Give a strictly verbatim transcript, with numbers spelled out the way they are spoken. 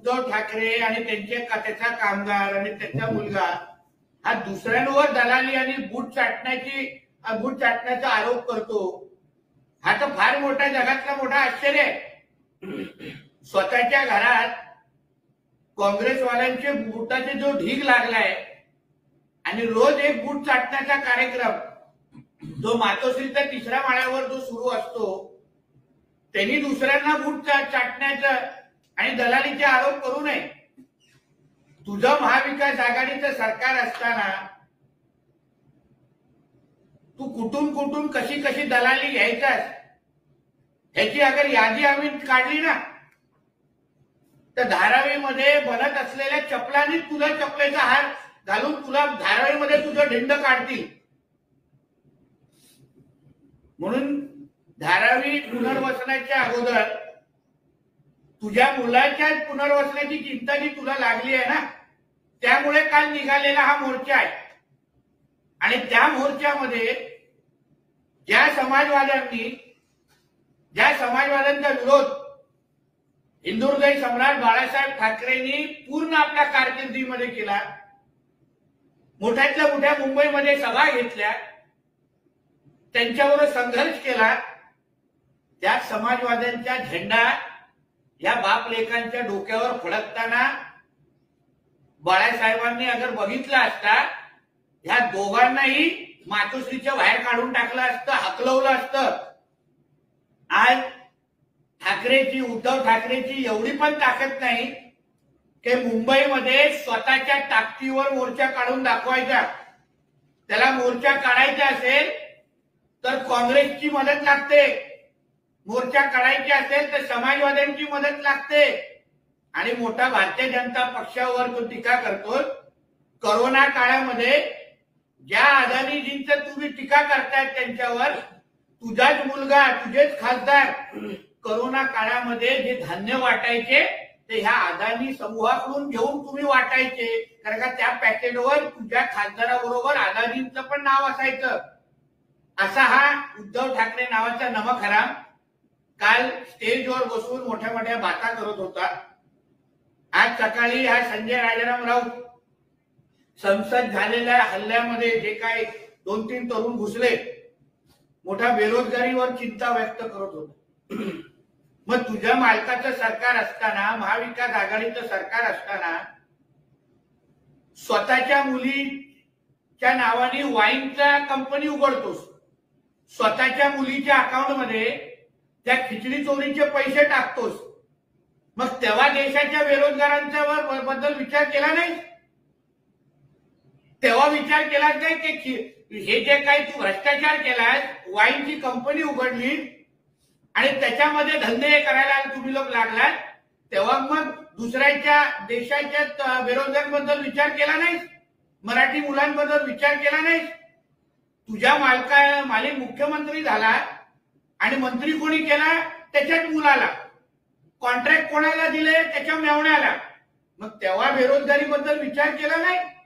उद्धव ठाकरे आणि त्यांचे त्याचा कामगार आणि त्याचा मुलगा हा दुसऱ्यांवर दलाली आणि बूट चाटण्याची बूट चाटण्याचा आरोप करतो, हा तर फार मोठा जगातला मोठा आश्चर्य आहे। स्वतःच्या घरात काँग्रेसवाल्यांचे बूटाचे जो ढीग लागलाय आणि रोज एक बूट चाटण्याचा कार्यक्रम जो मातोश्रीच्या तिसऱ्या माळ्यावर जो सुरू असतो, त्यांनी दुसऱ्यांना बूट चाटण्याचं आणि दलालीचे आरोप करू नये। तुझं महाविकास आघाडीचं सरकार असताना तू कुठून कुठून कशी कशी दलाली घ्यायचास ह्याची अगर यादी आम्ही काढली ना, तर धारावीमध्ये बनत असलेल्या चपलांनी तुला चपलेचा हार घालून तुला धारावीमध्ये तुझं ढिंड काढतील। म्हणून धारावी पुनर्वसनाच्या अगोदर तुझ्या मुलाच्या पुनर्वसनाची चिंता जी तुला लागली आहे ना, त्यामुळे काल निघालेला हा मोर्चा आहे। आणि त्या मोर्चामध्ये ज्या समाजवाद्यांनी ज्या समाजवाद्यांचा विरोध हिंदुहृदय सम्राट बाळासाहेब ठाकरेंनी पूर्ण आपल्या कारकिर्दीमध्ये केला, मोठ्यातल्या मोठ्या मुंबईमध्ये सभा घेतल्या, त्यांच्यावर संघर्ष केला, त्या समाजवाद्यांचा झेंडा या बाप लेकांच्या डोक्यावर फडकताना बाळासाहेबांनी अगर बघितला असता, ह्या दोघांनाही मातोश्रीच्या बाहेर काढून टाकलं असतं, हकलवलं असतं। आज ठाकरेची उद्धव ठाकरेची एवढी पण ताकद नाही की मुंबईमध्ये स्वतःच्या ताकदीवर मोर्चा काढून दाखवायचा। त्याला मोर्चा काढायचा असेल तर काँग्रेसची मदत लागते, मोर्चा काढायची असेल तर समाजवाद्यांची मदत लागते। आणि मोठा भारतीय जनता पक्षावर तो टीका करतो। कोरोना काळामध्ये ज्या अदानीजींचं तुम्ही टीका करतायत त्यांच्यावर, तुझाच मुलगा तुझेच खासदार कोरोना काळामध्ये जे धान्य वाटायचे ते ह्या अदानी समूहाकडून घेऊन तुम्ही वाटायचे, कारण का त्या पॅकेटवर तुझ्या खासदाराबरोबर अदानींचं पण नाव असायचं। असा हा उद्धव ठाकरे नावाचा नमखराम काल स्टेजवर बसून मोठ्या मोठ्या बाता करत होता। आज सकाळी हा संजय राजाराम राऊत संसद झालेल्या हल्ल्यामध्ये जे काय दोन तीन तरुण घुसले, मोठ्या बेरोजगारीवर चिंता व्यक्त करत होता। मग तुझ्या मालकाचं सरकार असताना, महाविकास आघाडीचं सरकार असताना स्वतःच्या मुलीच्या नावाने वाईनचा कंपनी उघडतोस, स्वतःच्या मुलीच्या अकाउंटमध्ये त्या खिचडी चोरीचे पैसे टाकतोस, मग तेव्हा देशाच्या बेरोजगारांच्या बद्दल विचार केला नाही? तेव्हा विचार केला नाही की हे जे काही तू भ्रष्टाचार केलास, वाईनची कंपनी उघडली आणि त्याच्यामध्ये धंदे करायला तुम्ही लोक लागलात, तेव्हा मग दुसऱ्याच्या देशाच्या बेरोजगारांबद्दल विचार केला नाही? मराठी मुलांबद्दल विचार केला नाही? तुझ्या मालका मालिक मुख्यमंत्री झाला आणि मंत्री कोणी केला? त्याच्याच मुलाला। कॉन्ट्रॅक्ट कोणाला दिले? त्याच्या मेवण्याला। मग तेव्हा बेरोजगारी बद्दल विचार केला नाही?